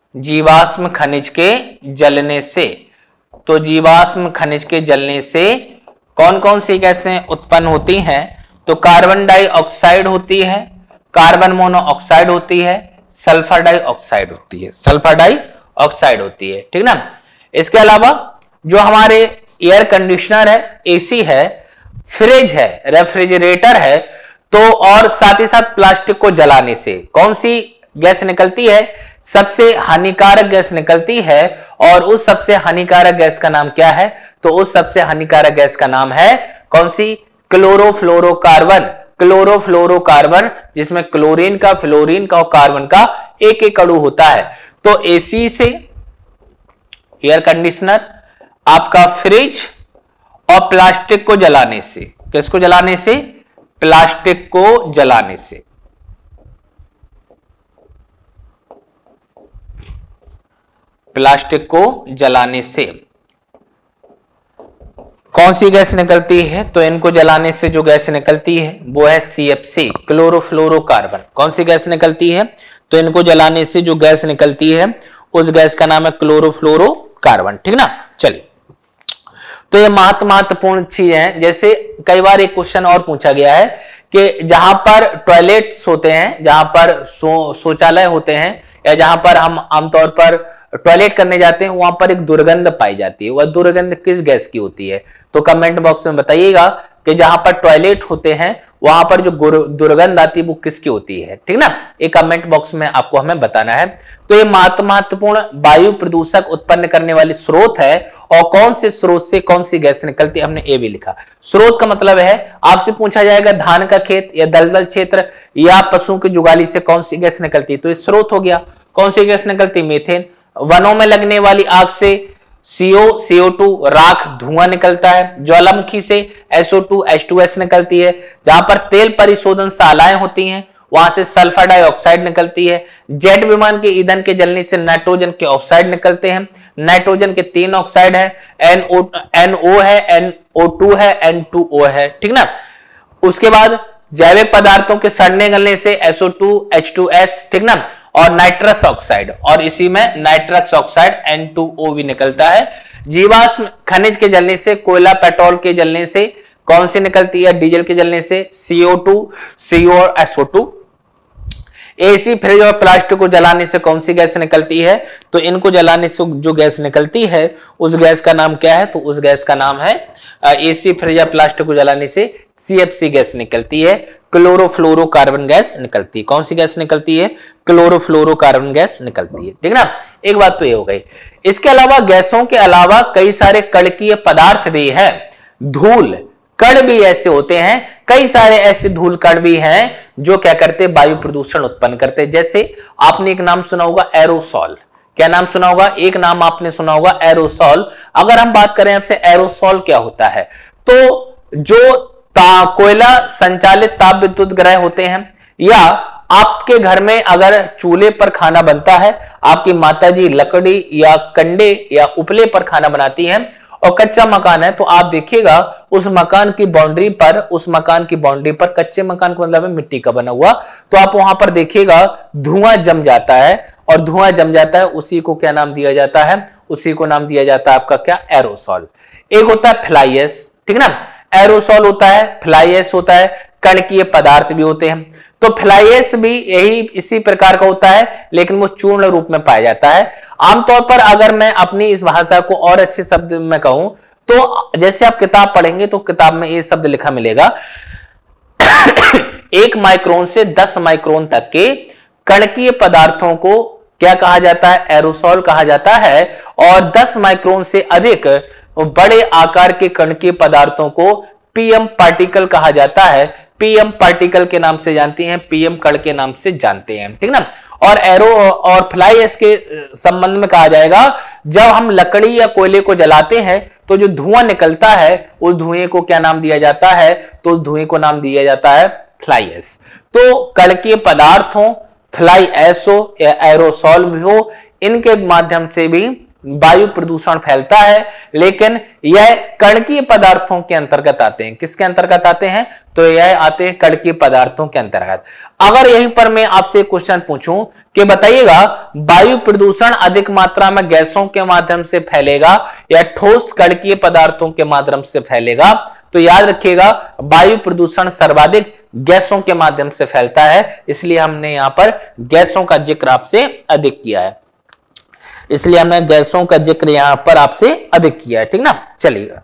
जीवाश्म खनिज के जलने से। तो जीवाश्म खनिज के जलने से कौन कौन सी गैसें उत्पन्न होती हैं? तो कार्बन डाइऑक्साइड होती है, कार्बन मोनोऑक्साइड होती है, सल्फर डाइऑक्साइड होती है, सल्फर डाइऑक्साइड होती है, ठीक ना। इसके अलावा जो हमारे एयर कंडीशनर है, एसी है, फ्रिज है, रेफ्रिजरेटर है, तो और साथ ही साथ प्लास्टिक को जलाने से कौन सी गैस निकलती है? सबसे हानिकारक गैस निकलती है, और उस सबसे हानिकारक गैस का नाम क्या है? तो उस सबसे हानिकारक गैस का नाम है कौन सी? क्लोरोफ्लोरोकार्बन। क्लोरोफ्लोरोकार्बन, जिसमें क्लोरीन का, फ्लोरीन का और कार्बन का एक एक अणु होता है। तो एसी से, एयर कंडीशनर, आपका फ्रिज और प्लास्टिक को जलाने से। किसको जलाने से? प्लास्टिक को जलाने से। प्लास्टिक को जलाने से कौन सी गैस निकलती है? तो इनको जलाने से जो गैस निकलती है वो है सी एफ सी, क्लोरोफ्लोरोकार्बन। कौन सी गैस निकलती है? तो इनको जलाने से जो गैस निकलती है उस गैस का नाम है क्लोरोफ्लोरोकार्बन, ठीक ना। चलिए, तो ये महत्वपूर्ण चीज है। जैसे कई बार एक क्वेश्चन और पूछा गया है कि जहां पर टॉयलेट्स होते हैं, जहां पर शो, शौचालय होते हैं, या जहां पर हम आमतौर पर टॉयलेट करने जाते हैं, वहां पर एक दुर्गंध पाई जाती है। वह दुर्गंध किस गैस की होती है? तो कमेंट बॉक्स में बताइएगा कि जहां पर टॉयलेट होते हैं वहां पर जो दुर्गंध आती है वो किसकी होती है, ठीक ना। एक कमेंट बॉक्स में आपको हमें बताना है। तो ये महत्वपूर्ण वायु प्रदूषक उत्पन्न करने वाली स्रोत है, और कौन से स्रोत से कौन सी गैस निकलती है हमने ये भी लिखा। स्रोत का मतलब है, आपसे पूछा जाएगा धान का खेत या दलदल क्षेत्र या पशुओं की जुगाली से कौन सी गैस निकलती है, तो ये स्रोत हो गया। कौन सी गैस निकलती? मीथेन। वनों में लगने वाली आग से सीओ, सी ओ टू, राख, धुआं निकलता है। ज्वालामुखी से S O two, H two S निकलती है। जहां पर तेल परिशोधन शालाएं होती हैं वहां से सल्फर डाइऑक्साइड निकलती है। जेट विमान के ईंधन के जलने से नाइट्रोजन के ऑक्साइड निकलते हैं। नाइट्रोजन के तीन ऑक्साइड है, एन ओ, एन ओ है, एन ओ टू है, एन टू ओ है, ठीक ना। उसके बाद जैविक पदार्थों के सड़ने गलने से S O two, H two S, ठीक ना, और नाइट्रस ऑक्साइड, और इसी में nitrous oxide N two O भी निकलता है। जीवाश्म खनिज के जलने से, कोयला पेट्रोल के जलने से कौन सी निकलती है? डीजल के जलने से सी ओ टू, सी ओ और S O two. AC, fridge और प्लास्टिक को जलाने से कौन सी गैस निकलती है? तो इनको जलाने से जो गैस निकलती है उस गैस का नाम क्या है? तो उस गैस का नाम है एसी, फ्रिज या प्लास्टिक को जलाने से सी एफ सी गैस निकलती है, क्लोरोफ्लोरोकार्बन गैस निकलती है। कौन सी गैस निकलती है? क्लोरोफ्लोरोकार्बन गैस निकलती है, ठीक ना। एक बात तो ये हो गई। इसके अलावा गैसों के अलावा कई सारे कणकीय पदार्थ भी है। धूल कण भी ऐसे होते हैं, कई सारे ऐसे धूल कण भी हैं जो क्या करते? वायु प्रदूषण उत्पन्न करते। जैसे आपने एक नाम सुना होगा एरोसॉल। क्या नाम सुना होगा? एक नाम आपने सुना होगा एरोसॉल। अगर हम बात करें आपसे एरोसॉल क्या होता है, तो जो कोयला संचालित ताप विद्युत ग्रह होते हैं, या आपके घर में अगर चूल्हे पर खाना बनता है, आपकी माताजी लकड़ी या कंडे या उपले पर खाना बनाती हैं, और कच्चा मकान है, तो आप देखिएगा उस मकान की बाउंड्री पर, उस मकान की बाउंड्री पर, कच्चे मकान का मतलब है मिट्टी का बना हुआ, तो आप वहां पर देखिएगा धुआं जम जाता है, और धुआं जम जाता है उसी को क्या नाम दिया जाता है? उसी को नाम दिया जाता है आपका क्या? एरोसॉल। एक होता है फ्लाई ऐश, ठीक ना। एरोसॉल होता है, फ्लाई ऐश होता है, कणकीय पदार्थ भी होते हैं। तो फ्लाई ऐश भी यही इसी प्रकार का होता है, लेकिन वो चूर्ण रूप में पाया जाता है। आमतौर पर अगर मैं अपनी इस भाषा को और अच्छे शब्द में कहूं, तो जैसे आप किताब पढ़ेंगे तो किताब में ये शब्द लिखा मिलेगा एक माइक्रोन से दस माइक्रोन तक के कणकीय पदार्थों को क्या कहा जाता है? एरोसॉल कहा जाता है। और दस माइक्रोन से अधिक बड़े आकार के कणकीय पदार्थों को पीएम पार्टिकल कहा जाता है। पीएम पार्टिकल के नाम से जानते हैं, पीएम कण के नाम से जानते हैं, ठीक ना। और एरो और फ्लाई ऐश के संबंध में कहा जाएगा, जब हम लकड़ी या कोयले को जलाते हैं तो जो धुआं निकलता है उस धुएं को क्या नाम दिया जाता है? तो उस धुएं को नाम दिया जाता है फ्लाई ऐश। तो कणकीय पदार्थ हो, फ्लाई ऐश हो या एरोसॉल भी हो, इनके माध्यम से भी वायु प्रदूषण फैलता है, लेकिन यह कणकीय पदार्थों के अंतर्गत आते हैं। किसके अंतर्गत आते हैं? तो यह आते हैं कणकीय पदार्थों के अंतर्गत। अगर यहीं पर मैं आपसे क्वेश्चन पूछूं कि बताइएगा वायु प्रदूषण अधिक मात्रा में गैसों के माध्यम से फैलेगा या ठोस कणकीय पदार्थों के माध्यम से फैलेगा। तो याद रखिएगा वायु प्रदूषण सर्वाधिक गैसों के माध्यम से फैलता है, इसलिए हमने यहां पर गैसों का जिक्र आपसे अधिक किया है, इसलिए हमने गैसों का जिक्र यहां पर आपसे अधिक किया है। ठीक ना, चलिएगा।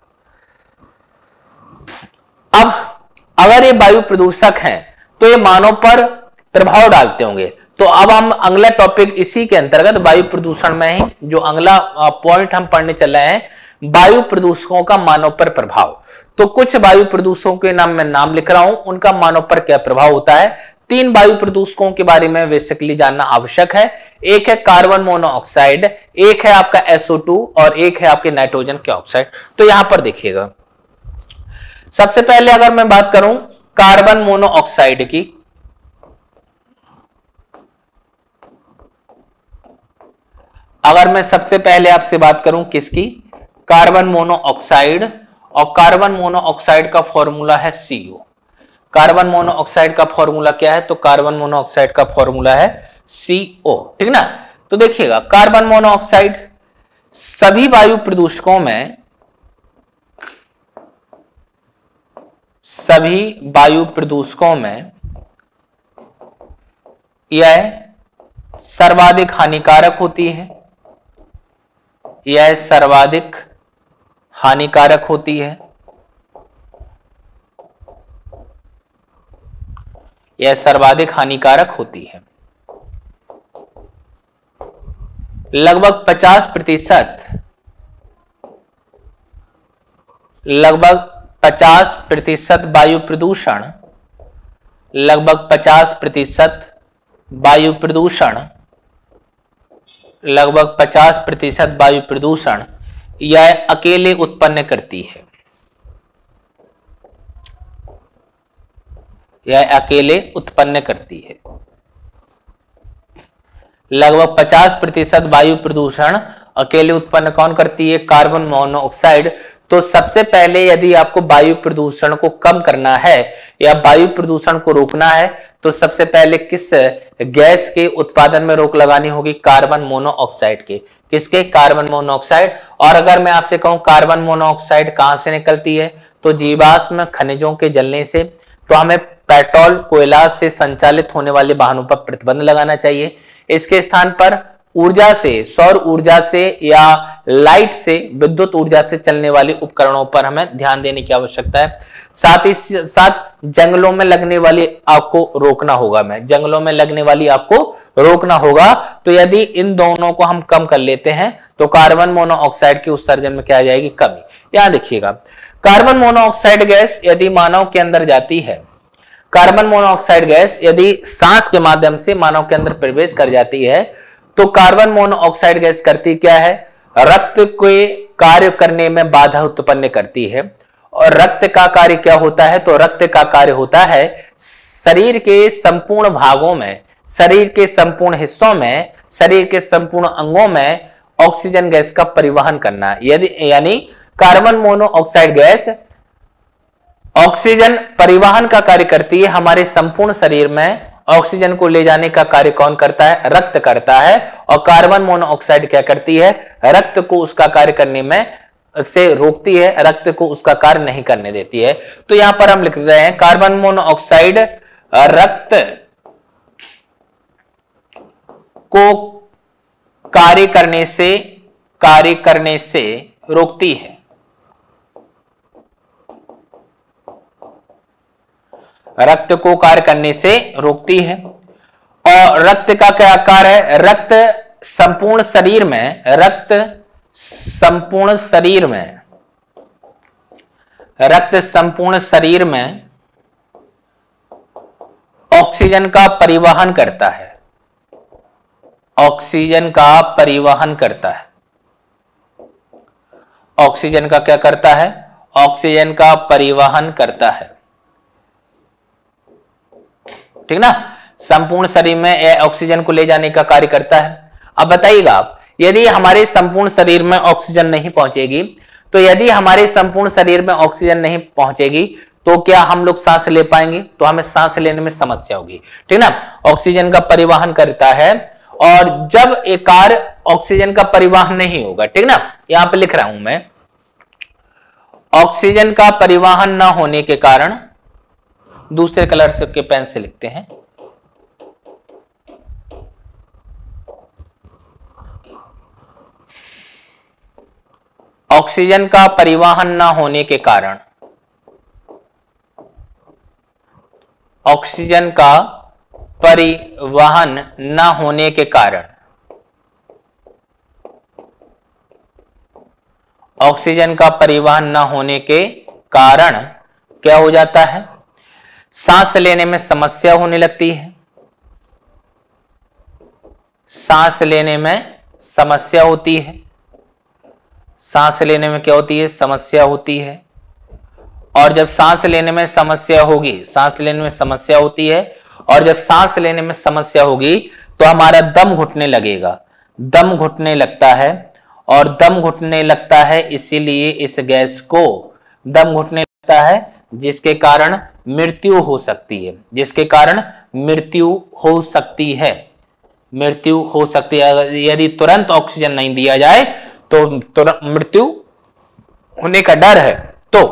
अब अगर ये वायु प्रदूषक हैं तो ये मानव पर प्रभाव डालते होंगे। तो अब हम अगला टॉपिक इसी के अंतर्गत वायु प्रदूषण में ही जो अगला पॉइंट हम पढ़ने चल रहे हैं, वायु प्रदूषकों का मानव पर प्रभाव। तो कुछ वायु प्रदूषकों के नाम मैं नाम लिख रहा हूं, उनका मानव पर क्या प्रभाव होता है। तीन वायु प्रदूषकों के बारे में बेसिकली जानना आवश्यक है। एक है कार्बन मोनोऑक्साइड, एक है आपका एस ओ टू और एक है आपके नाइट्रोजन के ऑक्साइड। तो यहां पर देखिएगा, सबसे पहले अगर मैं बात करूं कार्बन मोनोऑक्साइड की, अगर मैं सबसे पहले आपसे बात करूं किसकी, कार्बन मोनोऑक्साइड, और कार्बन मोनोऑक्साइड का फॉर्मूला है सी ओ। कार्बन मोनोऑक्साइड का फॉर्मूला क्या है, तो कार्बन मोनोऑक्साइड का फॉर्मूला है सी ओ। ठीक ना, तो देखिएगा कार्बन मोनोऑक्साइड सभी वायु प्रदूषकों में सभी वायु प्रदूषकों में यह सर्वाधिक हानिकारक होती है, यह सर्वाधिक हानिकारक होती है, यह सर्वाधिक हानिकारक होती है। लगभग पचास प्रतिशत लगभग पचास प्रतिशत वायु प्रदूषण लगभग पचास प्रतिशत वायु प्रदूषण लगभग पचास प्रतिशत वायु प्रदूषण यह अकेले उत्पन्न करती है, यह अकेले उत्पन्न करती है। लगभग पचास प्रतिशत वायु प्रदूषण अकेले उत्पन्न कौन करती है, कार्बन मोनोऑक्साइड। तो सबसे पहले यदि आपको वायु प्रदूषण को कम करना है या वायु प्रदूषण को रोकना है तो सबसे पहले किस गैस के उत्पादन में रोक लगानी होगी, कार्बन मोनोऑक्साइड के। किसके, कार्बन मोनोऑक्साइड। और अगर मैं आपसे कहूं कार्बन मोनोऑक्साइड कहां से निकलती है, तो जीवाश्म खनिजों के जलने से। तो हमें पेट्रोल कोयला से संचालित होने वाले वाहनों पर प्रतिबंध लगाना चाहिए। इसके स्थान पर ऊर्जा से, सौर ऊर्जा से या लाइट से, विद्युत ऊर्जा से चलने वाले उपकरणों पर हमें ध्यान देने की आवश्यकता है। साथ ही साथ जंगलों में लगने वाली आग को रोकना होगा, मैं जंगलों में लगने वाली आग को रोकना होगा। तो यदि इन दोनों को हम कम कर लेते हैं तो कार्बन मोनोऑक्साइड के उत्सर्जन में क्या आ जाएगी, कमी। यहां देखिएगा कार्बन मोनोऑक्साइड गैस यदि मानव के अंदर जाती है, कार्बन मोनोऑक्साइड गैस यदि सांस के माध्यम से मानव के अंदर प्रवेश कर जाती है तो कार्बन मोनोऑक्साइड गैस करती क्या है, रक्त के कार्य करने में बाधा उत्पन्न करती है। और रक्त का कार्य क्या होता है, तो रक्त का कार्य होता है शरीर के संपूर्ण भागों में, शरीर के संपूर्ण हिस्सों में, शरीर के संपूर्ण अंगों में ऑक्सीजन गैस का परिवहन करना। यदि यानी कार्बन मोनोऑक्साइड गैस ऑक्सीजन परिवहन का कार्य करती है। हमारे संपूर्ण शरीर में ऑक्सीजन को ले जाने का कार्य कौन करता है, रक्त करता है। और कार्बन मोनोऑक्साइड क्या करती है, रक्त को उसका कार्य करने में से रोकती है, रक्त को उसका कार्य नहीं करने देती है। तो यहां पर हम लिख रहे हैं कार्बन मोनोऑक्साइड रक्त को कार्य करने से कार्य करने से रोकती है, रक्त को कार्य करने से रोकती है। और रक्त का क्या कार्य है, रक्त संपूर्ण शरीर में रक्त संपूर्ण शरीर में रक्त संपूर्ण शरीर में ऑक्सीजन का परिवहन करता है, ऑक्सीजन का परिवहन करता है। ऑक्सीजन का क्या करता है, ऑक्सीजन का परिवहन करता है। ठीक ना, संपूर्ण शरीर में यह ऑक्सीजन को ले जाने का कार्य करता है। अब बताइएगा आप, यदि हमारे संपूर्ण शरीर में ऑक्सीजन नहीं पहुंचेगी, तो यदि हमारे संपूर्ण शरीर में ऑक्सीजन नहीं पहुंचेगी तो क्या हम लोग सांस ले पाएंगे, तो हमें सांस लेने में समस्या होगी। ठीक ना, ऑक्सीजन का परिवहन करता है और जब एक कार्य ऑक्सीजन का परिवहन नहीं होगा, ठीक ना, यहां पे लिख रहा हूं मैं, ऑक्सीजन का परिवहन ना होने के कारण, दूसरे कलर से के पेन से लिखते हैं, ऑक्सीजन का परिवहन ना होने के कारण, ऑक्सीजन का परिवहन न होने के कारण, ऑक्सीजन का परिवहन न होने के कारण क्या हो जाता है, सांस लेने में समस्या होने लगती है, सांस लेने में समस्या होती है, सांस लेने में क्या होती है, समस्या होती है। और जब सांस लेने में समस्या होगी, सांस लेने में समस्या होती है, और जब सांस लेने में समस्या होगी तो हमारा दम घुटने लगेगा, दम घुटने लगता है, और दम घुटने लगता है इसीलिए इस गैस को दम घुटने लगता है, जिसके कारण मृत्यु हो सकती है, जिसके कारण मृत्यु हो सकती है, मृत्यु हो सकती है। यदि तुरंत ऑक्सीजन नहीं दिया जाए तो तुरंत मृत्यु होने का डर है। तो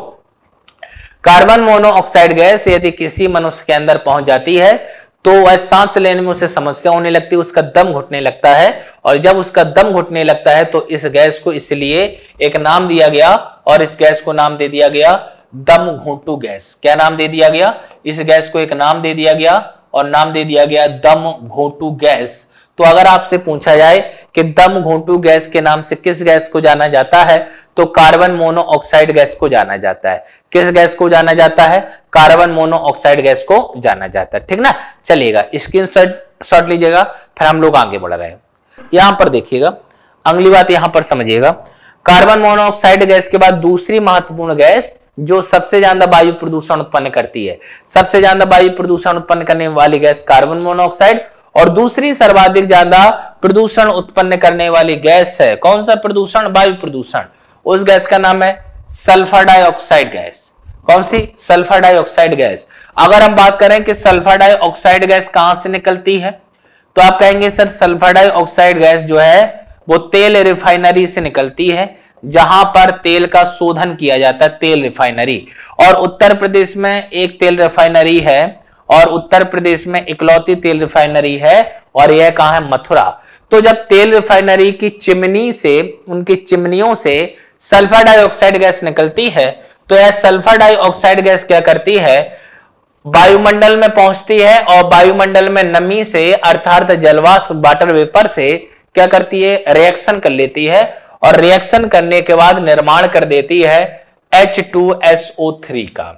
कार्बन मोनोऑक्साइड गैस यदि किसी मनुष्य के अंदर पहुंच जाती है तो वह सांस लेने में उसे समस्या होने लगती है, उसका दम घुटने लगता है, और जब उसका दम घुटने लगता है तो इस गैस को इसलिए एक नाम दिया गया, और इस गैस को नाम दे दिया गया दम घोंटू गैस। क्या नाम दे दिया गया, इस गैस को एक नाम दे दिया गया, और नाम दे दिया गया दम घोंटू गैस। तो अगर आपसे पूछा जाए कि दम घोंटू गैस के नाम से किस गैस को जाना जाता है, तो कार्बन मोनोऑक्साइड गैस को जाना जाता है। किस गैस को जाना जाता है, कार्बन मोनोऑक्साइड गैस को जाना जाता है, ठीक ना। चलिएगा, स्क्रीनशॉट शॉट लीजिएगा, फिर हम लोग आगे बढ़ रहे हैं। यहां पर देखिएगा, अगली बात यहां पर समझिएगा, कार्बन मोनोऑक्साइड गैस के बाद दूसरी महत्वपूर्ण गैस जो सबसे ज्यादा वायु प्रदूषण उत्पन्न करती है, सबसे ज्यादा वायु प्रदूषण उत्पन्न करने वाली गैस कार्बन मोनोऑक्साइड, और दूसरी सर्वाधिक ज्यादा प्रदूषण उत्पन्न करने वाली गैस है, कौन सा प्रदूषण, वायु प्रदूषण, उस गैस का नाम है सल्फर डाइऑक्साइड गैस। कौन सी, सल्फर डाइऑक्साइड गैस। अगर हम बात करें कि सल्फर डाइऑक्साइड गैस कहां से निकलती है, तो आप कहेंगे सर सल्फर डाइऑक्साइड गैस जो है वो तेल रिफाइनरी से निकलती है, जहां पर तेल का शोधन किया जाता है, तेल रिफाइनरी। और उत्तर प्रदेश में एक तेल रिफाइनरी है, और उत्तर प्रदेश में इकलौती तेल रिफाइनरी है, और यह कहां है, मथुरा। तो जब तेल रिफाइनरी की चिमनी से, उनकी चिमनियों से सल्फर डाइऑक्साइड गैस निकलती है, तो यह सल्फर डाइऑक्साइड गैस क्या करती है, वायुमंडल में पहुंचती है, और वायुमंडल में नमी से अर्थात जलवाष्प वाटर वेपर से क्या करती है, रिएक्शन कर लेती है, और रिएक्शन करने के बाद निर्माण कर देती है H two S O three का।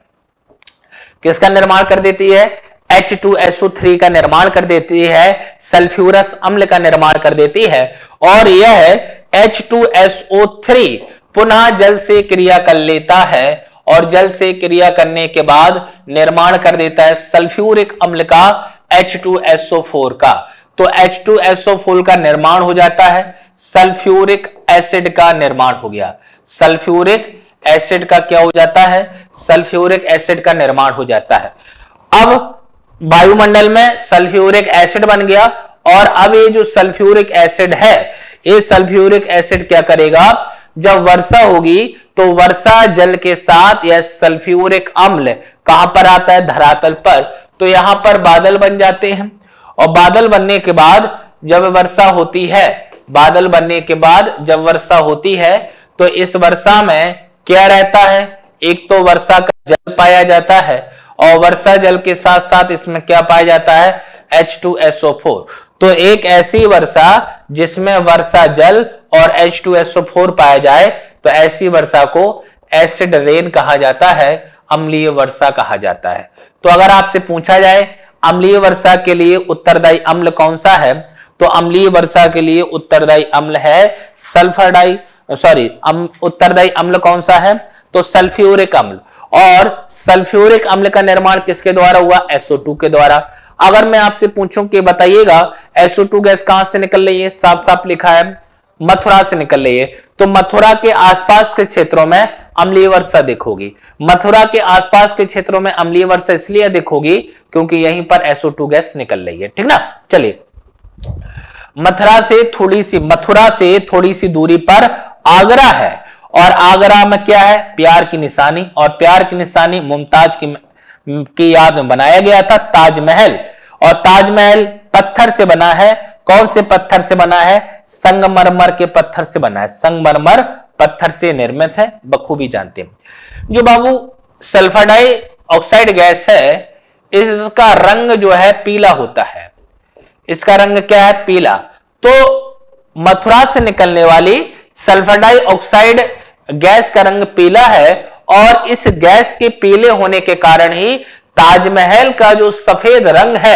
किसका निर्माण कर देती है, H two S O three का निर्माण कर देती है, सल्फ्यूरस अम्ल का निर्माण कर देती है, और यह H two S O three पुनः जल से क्रिया कर लेता है, और जल से क्रिया करने के बाद निर्माण कर देता है सल्फ्यूरिक अम्ल का H two S O four का। तो H two S O four का निर्माण हो जाता है, सल्फ्यूरिक एसिड का निर्माण हो गया, सल्फ्यूरिक एसिड का क्या हो जाता है, सल्फ्यूरिक एसिड का निर्माण हो जाता है। अब वायुमंडल में सल्फ्यूरिक एसिड बन गया, और अब ये जो सल्फ्यूरिक एसिड है, ये सल्फ्यूरिक एसिड क्या करेगा, जब वर्षा होगी तो वर्षा जल के साथ यह सल्फ्यूरिक अम्ल कहां पर आता है, धरातल पर। तो यहां पर बादल बन जाते हैं, और बादल बनने के बाद जब वर्षा होती है, बादल बनने के बाद जब वर्षा होती है, तो इस वर्षा में क्या रहता है, एक तो वर्षा का जल पाया जाता है, और वर्षा जल के साथ साथ इसमें क्या पाया जाता है, H two S O four. तो एक ऐसी वर्षा जिसमें वर्षा जल और H two S O four पाया जाए, तो ऐसी वर्षा को एसिड रेन कहा जाता है, अम्लीय वर्षा कहा जाता है। तो अगर आपसे पूछा जाए अम्लीय वर्षा के लिए उत्तरदायी अम्ल कौन सा है, तो अम्लीय वर्षा के लिए उत्तरदायी अम्ल है सल्फर डाई सॉरी उत्तरदायी अम्ल कौन सा है, तो सल्फ्यूरिक अम्ल। और सल्फ्यूरिक अम्ल का निर्माण किसके द्वारा हुआ, एस ओ टू के द्वारा। अगर मैं आपसे पूछूं कि बताइएगा एस ओ टू गैस कहां से निकल रही है, साफ साफ लिखा है मथुरा से निकल रही है, तो मथुरा के आसपास के क्षेत्रों में अम्लीय वर्षा देखोगी। मथुरा के आसपास के क्षेत्रों में अम्लीय वर्षा इसलिए देखोगी क्योंकि यहीं पर एस ओ टू गैस निकल रही है, ठीक ना। चलिए मथुरा से थोड़ी सी मथुरा से थोड़ी सी दूरी पर आगरा है, और आगरा में क्या है, प्यार की निशानी, और प्यार की निशानी मुमताज की की याद में बनाया गया था ताजमहल। और ताजमहल पत्थर से बना है, कौन से पत्थर से बना है, संगमरमर के पत्थर से बना है, संगमरमर पत्थर से निर्मित है, बखूबी जानते हैं। जो बाबू सल्फर डाइऑक्साइड गैस है, इसका रंग जो है पीला होता है, इसका रंग क्या है, पीला। तो मथुरा से निकलने वाली सल्फर डाइऑक्साइड गैस का रंग पीला है, और इस गैस के पीले होने के कारण ही ताजमहल का जो सफेद रंग है,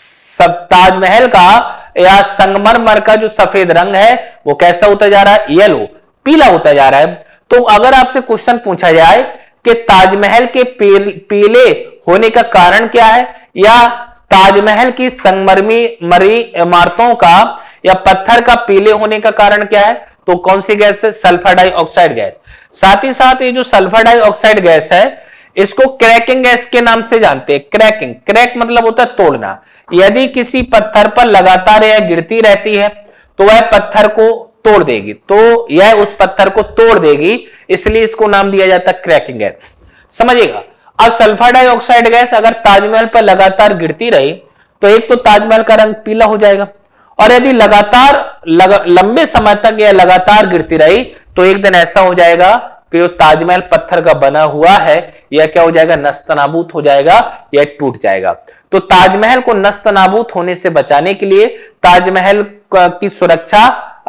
सब ताजमहल का या संगमरमर का जो सफेद रंग है वो कैसा होता जा रहा है, येलो, पीला होता जा रहा है। तो अगर आपसे क्वेश्चन पूछा जाए कि ताजमहल के पीले होने का कारण क्या है, या ताजमहल की संगमरमरी मरी इमारतों का या पत्थर का पीले होने का कारण क्या है, तो कौन सी गैस है, सल्फर डाइऑक्साइड गैस। साथ ही साथ ये जो सल्फर डाइऑक्साइड गैस है, इसको क्रैकिंग गैस के नाम से जानते हैं। क्रैकिंग, क्रैक मतलब होता है तोड़ना। यदि किसी पत्थर पर लगातार यह गिरती रहती है तो वह पत्थर को तोड़ देगी, तो यह उस पत्थर को तोड़ देगी, इसलिए इसको नाम दिया जाता है क्रैकिंग गैस। समझिएगा। अब सल्फर डाइऑक्साइड गैस अगर ताजमहल पर लगातार गिरती रही तो एक तो ताजमहल का रंग पीला हो जाएगा, और यदि लगातार लग, लंबे समय तक यह लगातार गिरती रही तो एक दिन ऐसा हो जाएगा कि जो ताजमहल पत्थर का बना हुआ है यह क्या हो जाएगा, नस्तनाबूत हो जाएगा, यह टूट जाएगा। तो ताजमहल को नस्तनाबूत होने से बचाने के लिए ताजमहल की सुरक्षा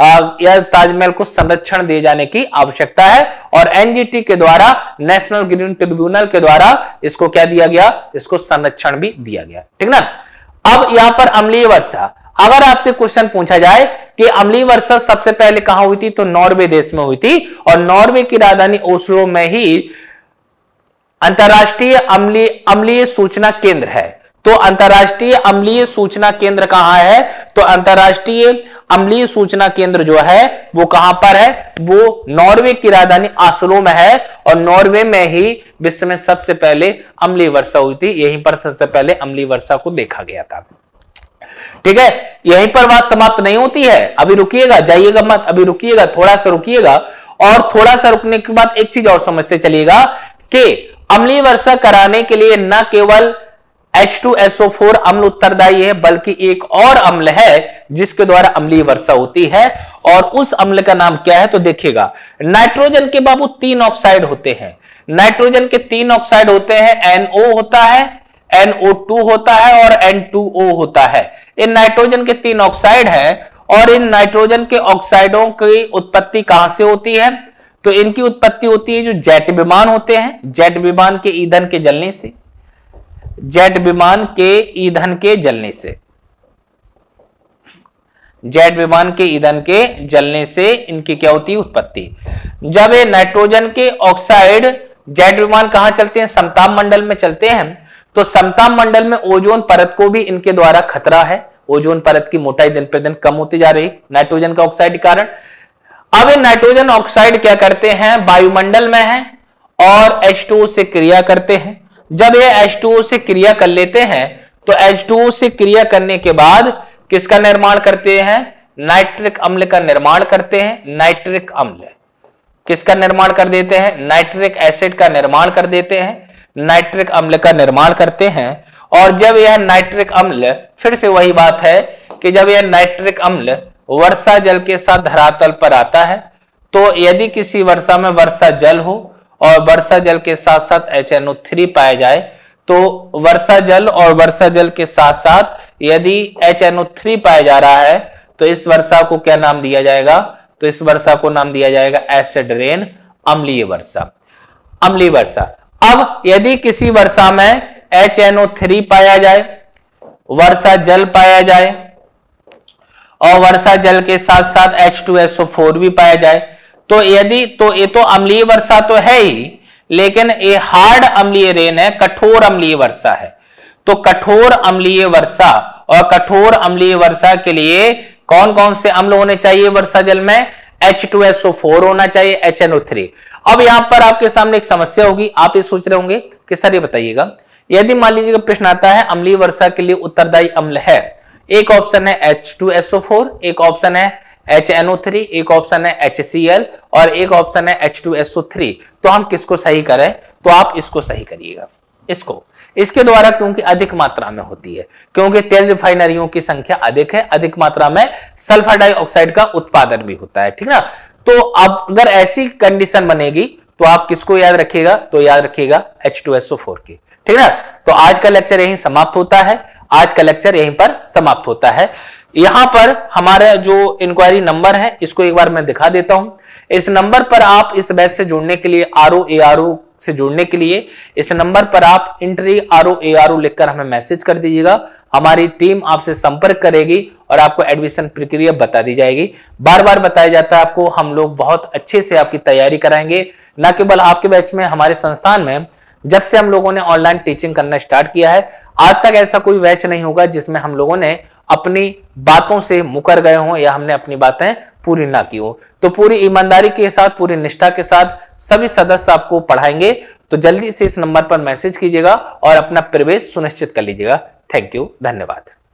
या ताजमहल को संरक्षण दिए जाने की आवश्यकता है, और एनजीटी के द्वारा, नेशनल ग्रीन ट्रिब्यूनल के द्वारा इसको क्या दिया गया, इसको संरक्षण भी दिया गया। ठीक ना। अब यहां पर अम्लीय वर्षा, अगर आपसे क्वेश्चन पूछा जाए कि अम्लीय वर्षा सबसे पहले कहां हुई थी, तो नॉर्वे देश में हुई थी, और नॉर्वे की राजधानी ओस्लो में ही अंतरराष्ट्रीय अम्लीय अम्लीय सूचना केंद्र है। तो अंतरराष्ट्रीय अम्लीय सूचना केंद्र कहां है, तो अंतरराष्ट्रीय अम्लीय सूचना केंद्र जो है वो कहां पर है, वो नॉर्वे की राजधानी ओस्लो में है, और नॉर्वे में ही विश्व में सबसे पहले अम्लीय वर्षा हुई थी, यहीं पर सबसे पहले अम्लीय वर्षा को देखा गया था। ठीक है, यहीं पर बात समाप्त नहीं होती है, अभी रुकिएगा, जाइएगा मत, अभी रुकिएगा, थोड़ा सा रुकिएगा, और थोड़ा सा रुकने के बाद एक चीज और समझते चलिएगा कि अम्लीय वर्षा कराने के लिए न केवल H two S O four अम्ल उत्तरदायी है, बल्कि एक और अम्ल है जिसके द्वारा अम्लीय वर्षा होती है, और उस अम्ल का नाम क्या है, तो देखिएगा। नाइट्रोजन के बाबू तीन ऑक्साइड होते हैं, नाइट्रोजन के तीन ऑक्साइड होते हैं, एन ओ होता है, एन ओ टू होता है, और एन टू ओ होता है। इन नाइट्रोजन के तीन ऑक्साइड हैं, और इन नाइट्रोजन के ऑक्साइडों की उत्पत्ति कहां से होती है, तो इनकी उत्पत्ति होती है जो जेट विमान होते हैं, जेट विमान के ईंधन के जलने से, जेट विमान के ईंधन के जलने से, जेट विमान के ईंधन के जलने से इनकी क्या होती है, उत्पत्ति। जब ये नाइट्रोजन के ऑक्साइड जेट विमान कहां चलते हैं, समताप मंडल में चलते हैं, तो समताप मंडल में ओजोन परत को भी इनके द्वारा खतरा है, ओजोन परत की मोटाई दिन प्रतिदिन कम होती जा रही नाइट्रोजन का ऑक्साइड के कारण। अब ये नाइट्रोजन ऑक्साइड क्या करते हैं, वायुमंडल में है और एच टू ओ से क्रिया करते हैं। जब ये एच टू ओ से क्रिया कर लेते हैं तो एच टू ओ से क्रिया करने के बाद किसका निर्माण करते हैं, नाइट्रिक अम्ल का निर्माण करते हैं। नाइट्रिक अम्ल किसका निर्माण कर देते हैं, नाइट्रिक एसिड का निर्माण कर देते हैं, नाइट्रिक अम्ल का निर्माण करते हैं। और जब यह नाइट्रिक अम्ल, फिर से वही बात है कि जब यह नाइट्रिक अम्ल वर्षा जल के साथ धरातल पर आता है, तो यदि किसी वर्षा में वर्षा जल हो और वर्षा जल के साथ साथ एच एन ओ थ्री पाया जाए, तो वर्षा जल और वर्षा जल के साथ साथ यदि एच एन ओ थ्री पाया जा रहा है तो इस वर्षा को क्या नाम दिया जाएगा, तो इस वर्षा को नाम दिया जाएगा एसिड रेन, अम्लीय वर्षा, अम्लीय वर्षा। अब यदि किसी वर्षा में एच एन ओ थ्री पाया जाए, वर्षा जल पाया जाए और वर्षा जल के साथ साथ H two S O four भी पाया जाए, तो यदि तो ये तो अम्लीय वर्षा तो है ही, लेकिन ये हार्ड अम्लीय रेन है, कठोर अम्लीय वर्षा है। तो कठोर अम्लीय वर्षा और कठोर अम्लीय वर्षा के लिए कौन कौन से अम्ल होने चाहिए वर्षा जल में, H two S O four होना चाहिए, एच एन ओ थ्री। अब यहां पर आपके सामने एक समस्या होगी, आप ये सोच रहे होंगे कि सर ये बताइएगा, यदि मान लीजिए प्रश्न आता है अम्लीय वर्षा के लिए उत्तरदायी अम्ल है, एक ऑप्शन है H two S O four, एक ऑप्शन है एच एन ओ थ्री, एक ऑप्शन है एच सी एल और एक ऑप्शन है H two S O three. तो हम किसको सही करें? तो आप इसको सही करिएगा, इसको। इसके द्वारा क्योंकि अधिक मात्रा में होती है, क्योंकि तेल रिफाइनरियों की संख्या अधिक है, अधिक मात्रा में सल्फर डाइऑक्साइड का उत्पादन भी होता है, ठीक ना। तो अब अगर ऐसी कंडीशन बनेगी तो आप किसको याद रखिएगा? तो याद रखिएगा H two S O four की, ठीक ना। तो आज का लेक्चर यहीं समाप्त होता है, आज का लेक्चर यहीं पर समाप्त होता है। यहां पर हमारा जो इंक्वायरी नंबर है इसको एक बार मैं दिखा देता हूं। इस नंबर पर आप इस बैच से जुड़ने के लिए, आर ओ ए आर ओ से जुड़ने के लिए इस नंबर पर आप entry R O A R O लिखकर हमें मैसेज कर दीजिएगा। हमारी टीम आपसे संपर्क करेगी और आपको एडमिशन प्रक्रिया बता दी जाएगी। बार बार बताया जाता है आपको, हम लोग बहुत अच्छे से आपकी तैयारी कराएंगे। न केवल आपके बैच में, हमारे संस्थान में जब से हम लोगों ने ऑनलाइन टीचिंग करना स्टार्ट किया है, आज तक ऐसा कोई बैच नहीं होगा जिसमें हम लोगों ने अपनी बातों से मुकर गए हों या हमने अपनी बातें पूरी ना की हो। तो पूरी ईमानदारी के साथ, पूरी निष्ठा के साथ सभी सदस्य आपको पढ़ाएंगे। तो जल्दी से इस नंबर पर मैसेज कीजिएगा और अपना प्रवेश सुनिश्चित कर लीजिएगा। थैंक यू, धन्यवाद।